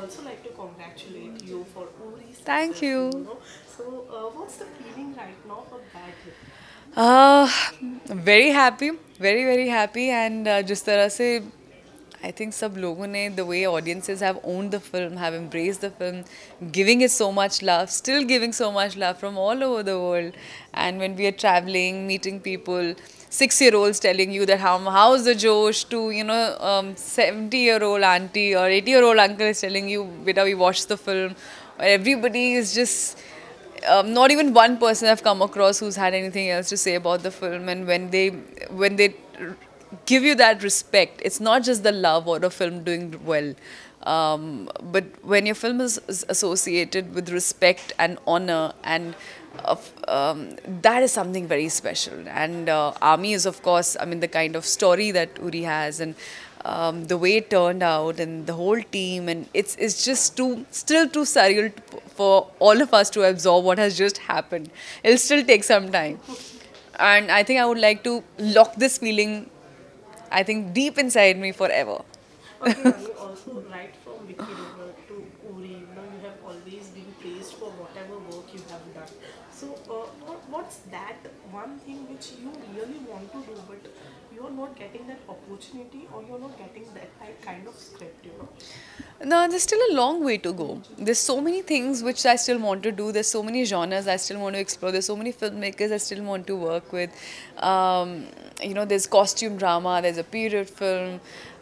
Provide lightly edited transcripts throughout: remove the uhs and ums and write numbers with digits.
also like to congratulate you for Uri's Thank success, you. So, what's the feeling right now for that hit? Uh, very happy, very very happy, and जिस तरह से I think सब लोगों ने the way audiences have owned the film, have embraced the film, giving it so much love, still giving so much love from all over the world, and when we are traveling, meeting people, 6-year-olds telling you that how's the Josh to 70-year-old auntie or 80-year-old uncle is telling you, beta we watched the film, everybody is just not even one person I've come across who's had anything else to say about the film. And when they give you that respect, it's not just the love or a film doing well, but when your film is associated with respect and honor and that is something very special. And Army is, of course, I mean, the kind of story that Uri has, and the way it turned out, and the whole team, and it's just still too surreal for all of us to absorb what has just happened. It'll still take some time, and I think I would like to lock this feeling, I think, deep inside me forever. Okay, Rani, also right from Vicky River to Uri, you have always been praised for whatever work you have done. So, what's that one thing which you really want to do, but you're not getting that opportunity, or you're not getting that kind of script? No, there's still a long way to go. There's so many things which I still want to do. There's so many genres I still want to explore. There's so many filmmakers I still want to work with. There's costume drama, there's a period film,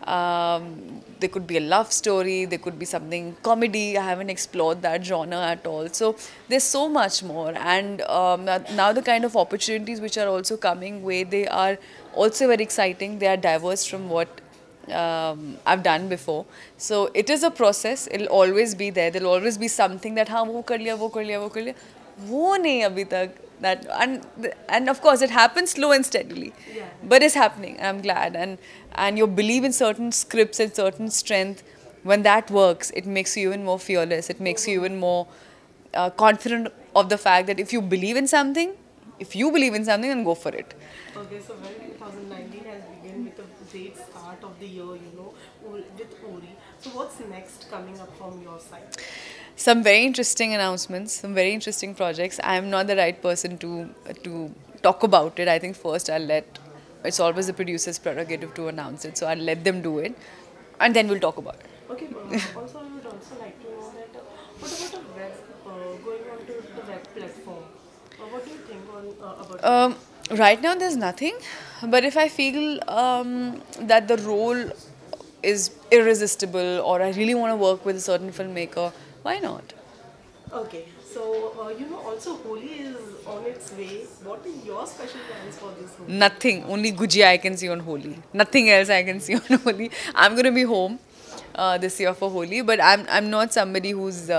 there could be a love story, there could be something comedy. I haven't explored that genre at all. So there's so much more. And now the kind of opportunities which are also coming way, they are also very exciting. They are diverse from what I've done before. So it is a process. It'll always be there. There'll always be something that हाँ वो कर लिया वो कर लिया वो कर लिया वो नहीं अभी तक, that and of course it happens slow and steadily, Yeah. but it's happening. I'm glad. And you believe in certain scripts and certain strength. When that works, it makes you even more fearless. It makes you even more confident of the fact that if you believe in something, then go for it. Okay, so when 2019 has begun with a great start of the year, with Uri. So what's next coming up from your side? Some very interesting announcements, some very interesting projects. I am not the right person to talk about it. I think first I'll let, it's always the producer's prerogative to announce it, so I'll let them do it, and then we'll talk about it. Okay, also I would also like to know that what about the web, going on to the web platform? What do you think about that? Right now, there's nothing, but if I feel that the role is irresistible, or I really want to work with a certain filmmaker, why not? Okay, so also Holi is on its way. What is your special plans for this Holi? Nothing. Only Gujia I can see on Holi. Nothing else I can see on Holi. I'm going to be home this year for Holi, but I'm not somebody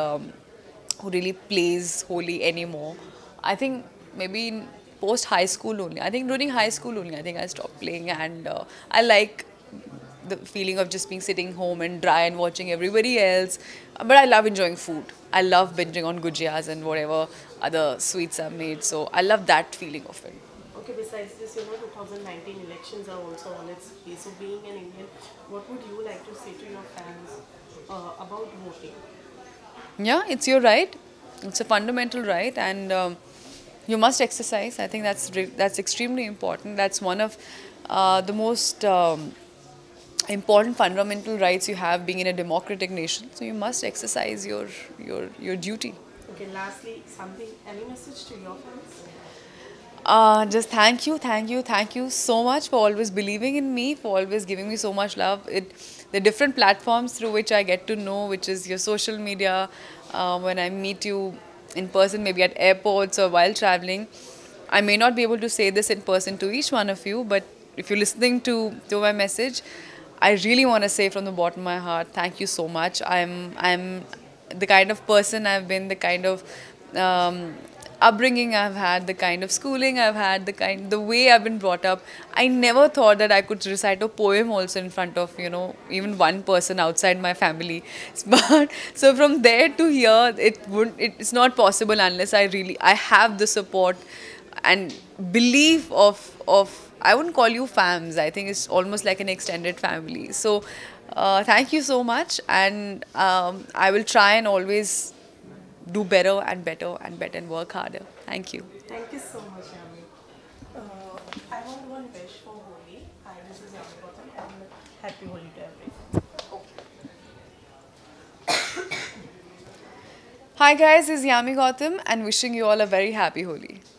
who really plays Holi anymore. I think maybe in post high school only. I think during high school only, I think I stopped playing, and I like the feeling of just being sitting home and dry and watching everybody else. But I love enjoying food. I love binging on gujiyas and whatever other sweets are made. So I love that feeling of it. Okay, besides this, 2019 elections are also on its way. So being an Indian, what would you like to say to your fans about voting? Yeah, it's your right. It's a fundamental right, and you must exercise. I think that's extremely important. That's one of the most important fundamental rights you have, being in a democratic nation. So you must exercise your duty. Okay, lastly, any message to your fans? Just thank you so much for always believing in me, for always giving me so much love. The different platforms through which I get to know, which is your social media, when I meet you in person, maybe at airports or while traveling. I may not be able to say this in person to each one of you, but if you're listening to my message, I really want to say from the bottom of my heart, thank you so much. I'm the kind of person I've been, the kind of upbringing I've had, the kind of schooling I've had, the way I've been brought up. I never thought that I could recite a poem also in front of, even one person outside my family. But so from there to here, it's not possible unless I have the support and belief of I wouldn't call you fams. I think it's almost like an extended family. So Thank you so much, and I will try and always do better and better and better and work harder. Thank you. Thank you so much, Yami. I want one wish for Holi. Hi, this is Yami Gautam, and happy Holi to everyone. Hi guys, this is Yami Gautam and wishing you all a very happy Holi.